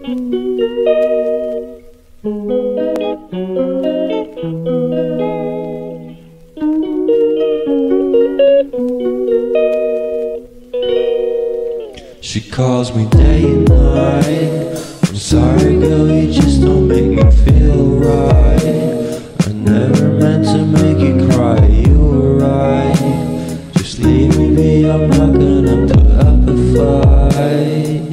She calls me day and night. I'm sorry girl, you just don't make me feel right. I never meant to make you cry, you were right. Just leave me be, I'm not gonna put up a fight.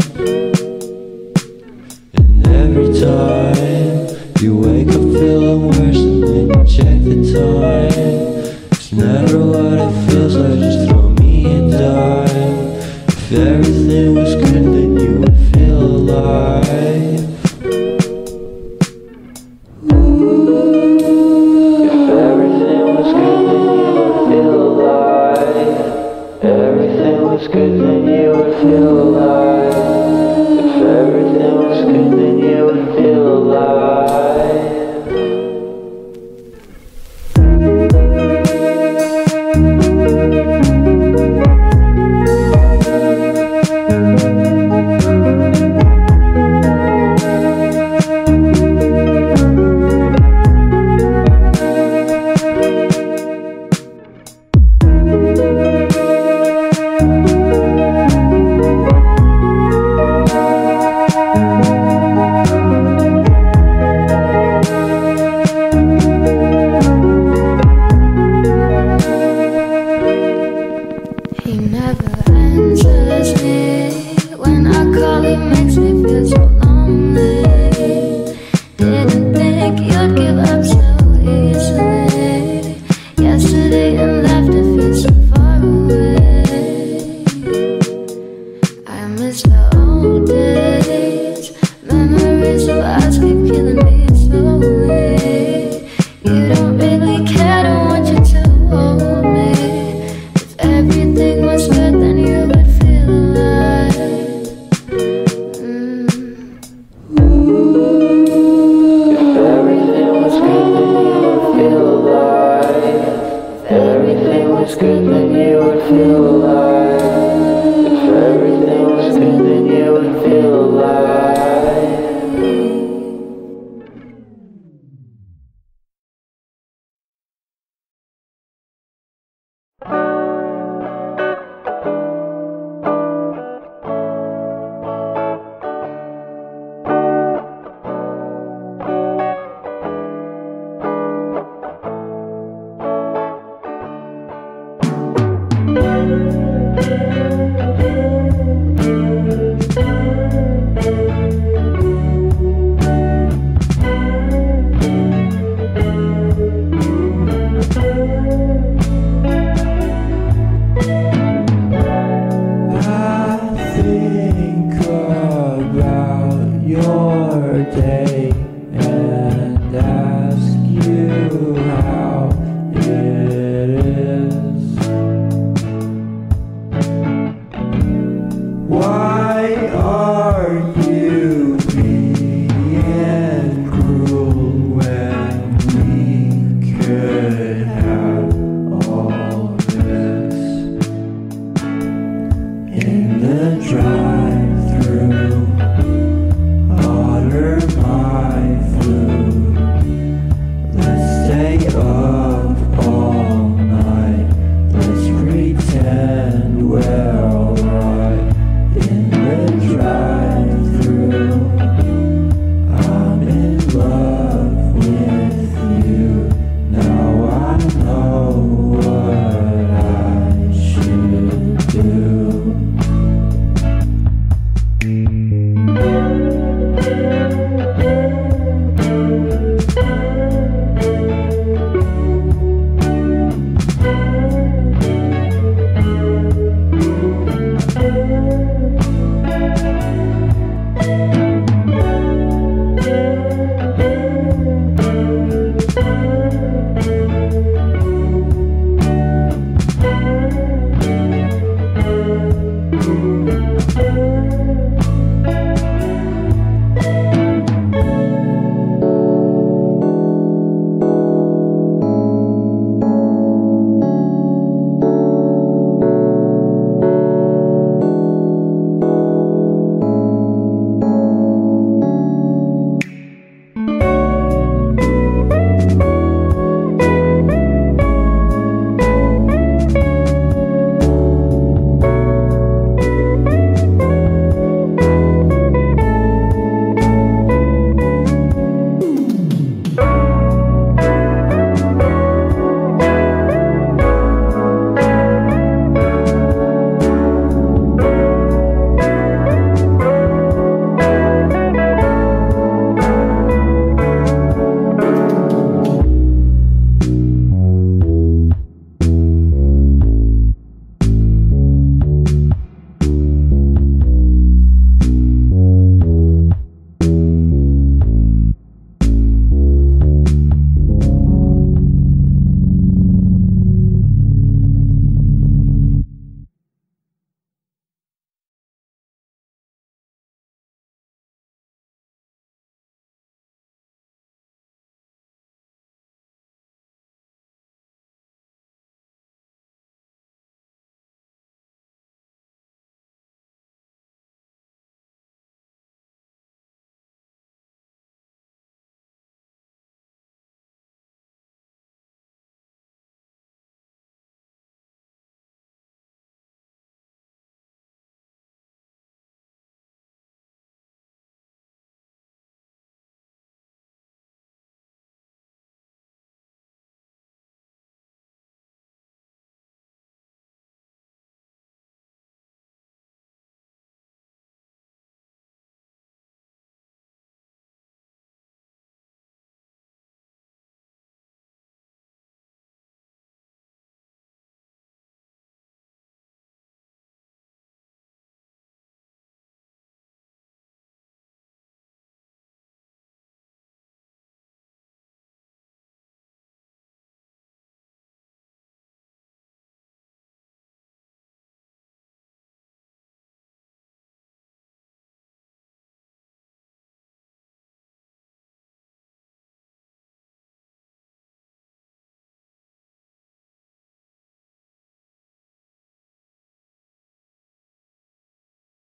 And every time you wake up feeling worse and then you check the time. It's never what it feels like, just throw me a dime. If everything was good, then you would feel alive. If everything was good, then you would feel alive. Everything was good, then you would feel alive. If everything was good, then you would feel alive. He never answers me. When I call, he makes me feel so lonely. Didn't think you'd give up so easily. Yesterday and left, it feels so far away. I miss the old days. Memories of us keep killing me slowly. You don't really care, don't want you to hold me. Everything was good, then you would feel alive. If everything was good, then you would feel alive. If everything was good, then you would feel alive. If everything was good, then you would feel alive.